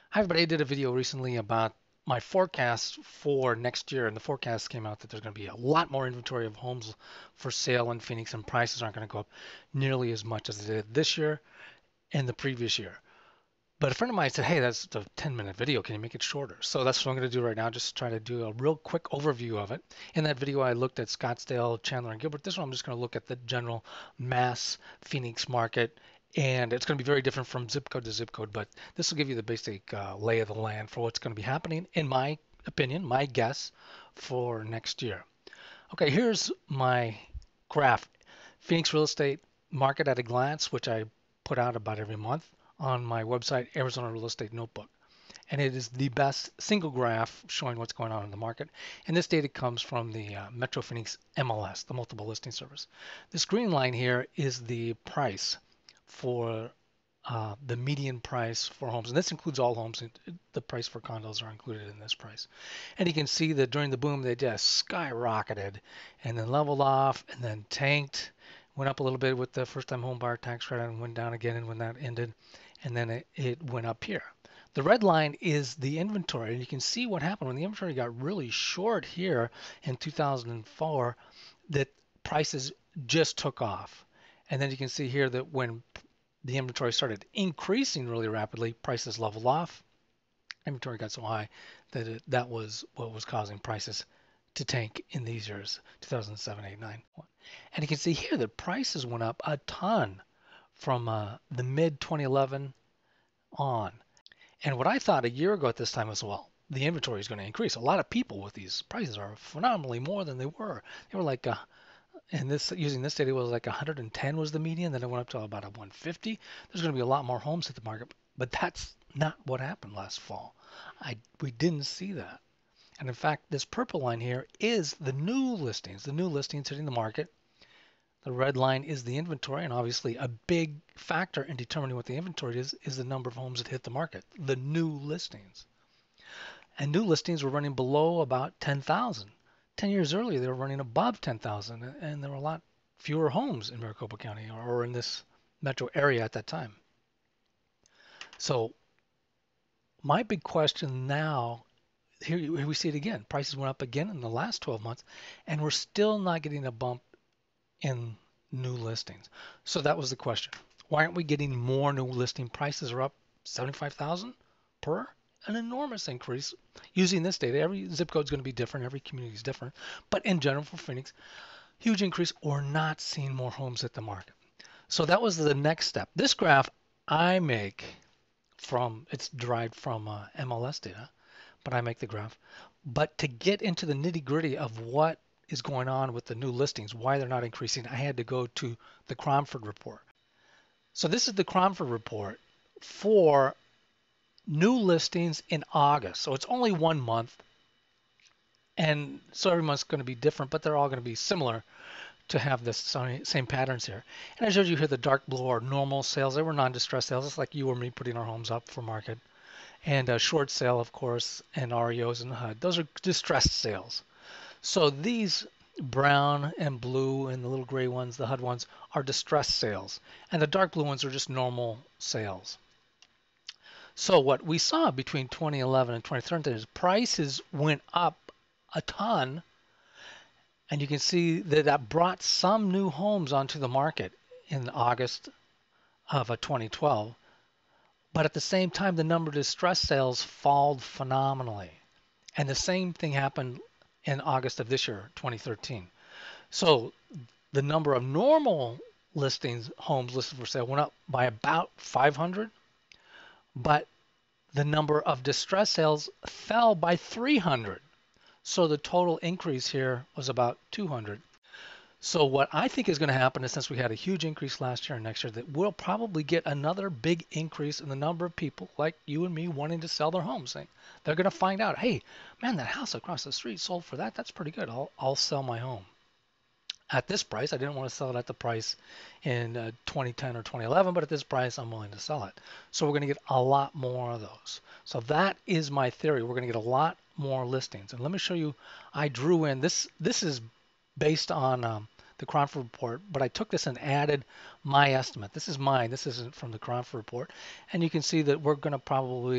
Hi everybody, I did a video recently about my forecast for next year, and the forecast came out that there's going to be a lot more inventory of homes for sale in Phoenix, and prices aren't going to go up nearly as much as they did this year and the previous year. But a friend of mine said, hey, that's a 10-minute video. Can you make it shorter? So that's what I'm going to do right now, just try to do a real quick overview of it. In that video, I looked at Scottsdale, Chandler, and Gilbert. This one, I'm just going to look at the general mass Phoenix market. And it's going to be very different from zip code to zip code, but this will give you the basic lay of the land for what's going to be happening, in my opinion, my guess, for next year. Okay, here's my graph. Phoenix real estate market at a glance, which I put out about every month on my website, Arizona Real Estate Notebook. And it is the best single graph showing what's going on in the market. And this data comes from the Metro Phoenix MLS, the multiple listing service. This green line here is the price for the median price for homes. And this includes all homes. The price for condos are included in this price. And you can see that during the boom, they just skyrocketed and then leveled off and then tanked, went up a little bit with the first time home buyer tax credit and went down again. And when that ended, and then it went up here. The red line is the inventory, and you can see what happened when the inventory got really short here in 2004, that prices just took off. And then you can see here that when the inventory started increasing really rapidly, prices leveled off. Inventory got so high that that was what was causing prices to tank in these years, 2007, 8, 9. And you can see here that prices went up a ton from the mid 2011 on. And what I thought a year ago at this time was, well, the inventory is going to increase. A lot of people with these prices are phenomenally more than they were. They were like, and this using this data was like 110 was the median. Then it went up to about a 150. There's going to be a lot more homes hit the market, but that's not what happened last fall. We didn't see that. And in fact, this purple line here is the new listings hitting the market. The red line is the inventory, and obviously a big factor in determining what the inventory is the number of homes that hit the market, the new listings. And new listings were running below about 10,000. 10 years earlier, they were running above 10,000, and there were a lot fewer homes in Maricopa County or in this metro area at that time. So my big question now, here we see it again. Prices went up again in the last 12 months, and we're still not getting a bump in new listings. So that was the question. Why aren't we getting more new listing? Prices are up 75,000 per, an enormous increase. Using this data, every zip code is going to be different, every community is different, but in general for Phoenix, huge increase or not seeing more homes at the market. So that was the next step. This graph I make from, it's derived from MLS data, but I make the graph. But to get into the nitty gritty of what is going on with the new listings, why they're not increasing, I had to go to the Cromford report. So this is the Cromford report for new listings in August. So it's only 1 month. And so every month's going to be different, but they're all going to be similar to have the same patterns here. And I showed you here the dark blue are normal sales. They were non-distressed sales. It's like you or me putting our homes up for market. And a short sale, of course, and REOs and HUD. Those are distressed sales. So these brown and blue and the little gray ones, the HUD ones, are distressed sales. And the dark blue ones are just normal sales. So what we saw between 2011 and 2013 is prices went up a ton. And you can see that that brought some new homes onto the market in August of 2012. But at the same time, the number of distressed sales fell phenomenally. And the same thing happened in August of this year, 2013. So the number of normal listings, homes listed for sale, went up by about 500, but the number of distressed sales fell by 300. So the total increase here was about 200. So what I think is going to happen is, since we had a huge increase last year and next year, that we'll probably get another big increase in the number of people like you and me wanting to sell their homes. They're going to find out, hey, man, that house across the street sold for that. That's pretty good. I'll sell my home at this price. I didn't want to sell it at the price in 2010 or 2011, but at this price, I'm willing to sell it. So we're going to get a lot more of those. So that is my theory. We're going to get a lot more listings. And let me show you, I drew in, this is based on the Cromford report, but I took this and added my estimate. This is mine. This isn't from the Cromford report. And you can see that we're going to probably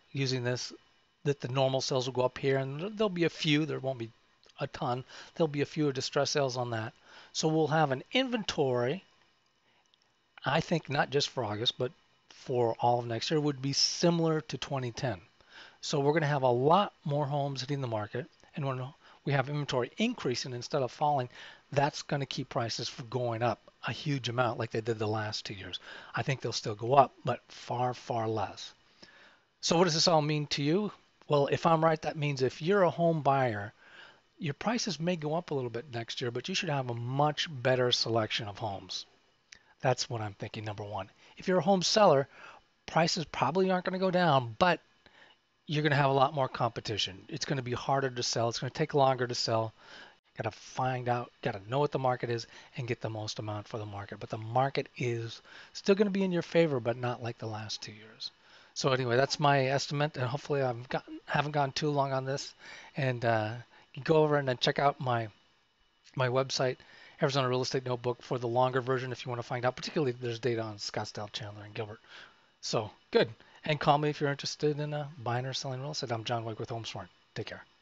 using this, that the normal sales will go up here, and there'll be a few. There won't be a ton. There'll be a few distress sales on that. So we'll have an inventory. I think not just for August, but for all of next year would be similar to 2010. So we're going to have a lot more homes hitting the market, and when we have inventory increasing instead of falling, that's going to keep prices from going up a huge amount like they did the last 2 years. I think they'll still go up, but far, far less. So what does this all mean to you? Well, if I'm right, that means if you're a home buyer, your prices may go up a little bit next year, but you should have a much better selection of homes. That's what I'm thinking, number one. If you're a home seller, prices probably aren't going to go down, but you're going to have a lot more competition. It's going to be harder to sell. It's going to take longer to sell. Got to find out, got to know what the market is and get the most amount for the market. But the market is still going to be in your favor, but not like the last 2 years. So anyway, that's my estimate, and hopefully haven't gone too long on this. And you go over and then check out my website, Arizona Real Estate Notebook, for the longer version if you want to find out. Particularly, there's data on Scottsdale, Chandler, and Gilbert. So good. And call me if you're interested in buying or selling real estate. I'm John Wake with HomeSmart. Take care.